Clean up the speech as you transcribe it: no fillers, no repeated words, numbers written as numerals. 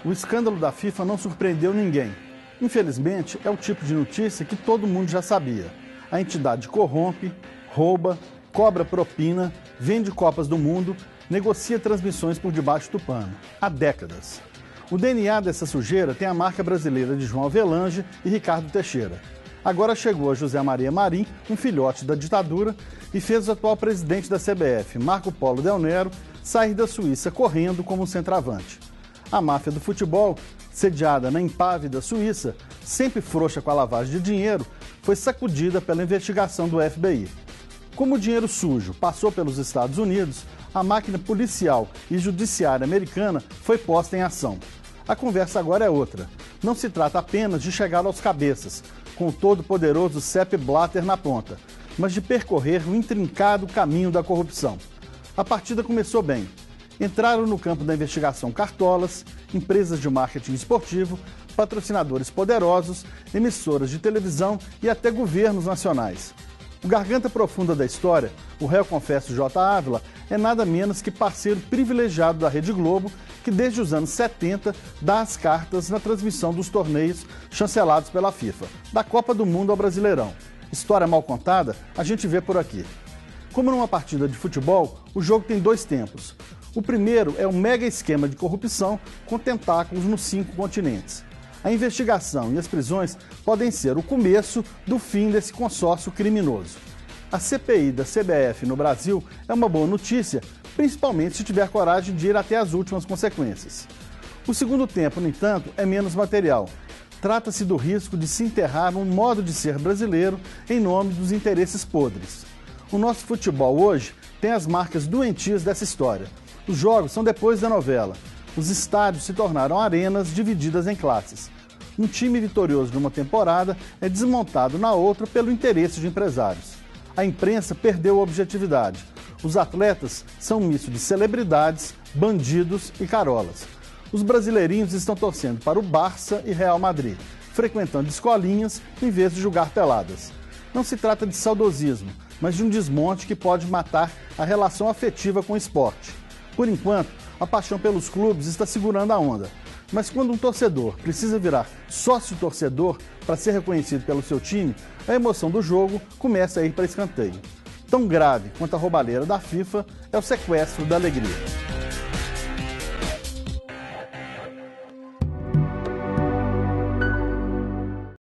O escândalo da FIFA não surpreendeu ninguém. Infelizmente, é o tipo de notícia que todo mundo já sabia. A entidade corrompe, rouba, cobra propina, vende Copas do Mundo, negocia transmissões por debaixo do pano. Há décadas. O DNA dessa sujeira tem a marca brasileira de João Avelange e Ricardo Teixeira. Agora chegou a José Maria Marim, um filhote da ditadura, e fez o atual presidente da CBF, Marco Polo Del Nero, sair da Suíça correndo como um centroavante. A máfia do futebol, sediada na impávida Suíça, sempre frouxa com a lavagem de dinheiro, foi sacudida pela investigação do FBI. Como o dinheiro sujo passou pelos Estados Unidos, a máquina policial e judiciária americana foi posta em ação. A conversa agora é outra. Não se trata apenas de chegar aos cabeças, com o todo-poderoso Sepp Blatter na ponta, mas de percorrer o intrincado caminho da corrupção. A partida começou bem. Entraram no campo da investigação cartolas, empresas de marketing esportivo, patrocinadores poderosos, emissoras de televisão e até governos nacionais. O garganta profunda da história, o réu confesso J. Ávila, é nada menos que parceiro privilegiado da Rede Globo, que desde os anos 70 dá as cartas na transmissão dos torneios chancelados pela FIFA, da Copa do Mundo ao Brasileirão. História mal contada, a gente vê por aqui. Como numa partida de futebol, o jogo tem dois tempos. O primeiro é um mega esquema de corrupção com tentáculos nos 5 continentes. A investigação e as prisões podem ser o começo do fim desse consórcio criminoso. A CPI da CBF no Brasil é uma boa notícia, principalmente se tiver coragem de ir até as últimas consequências. O segundo tempo, no entanto, é menos material. Trata-se do risco de se enterrar um modo de ser brasileiro em nome dos interesses podres. O nosso futebol hoje tem as marcas doentias dessa história. Os jogos são depois da novela. Os estádios se tornaram arenas divididas em classes. Um time vitorioso numa temporada é desmontado na outra pelo interesse de empresários. A imprensa perdeu a objetividade. Os atletas são um misto de celebridades, bandidos e carolas. Os brasileirinhos estão torcendo para o Barça e Real Madrid, frequentando escolinhas em vez de jogar peladas. Não se trata de saudosismo, mas de um desmonte que pode matar a relação afetiva com o esporte. Por enquanto, a paixão pelos clubes está segurando a onda. Mas quando um torcedor precisa virar sócio-torcedor para ser reconhecido pelo seu time, a emoção do jogo começa a ir para escanteio. Tão grave quanto a roubalheira da FIFA é o sequestro da alegria.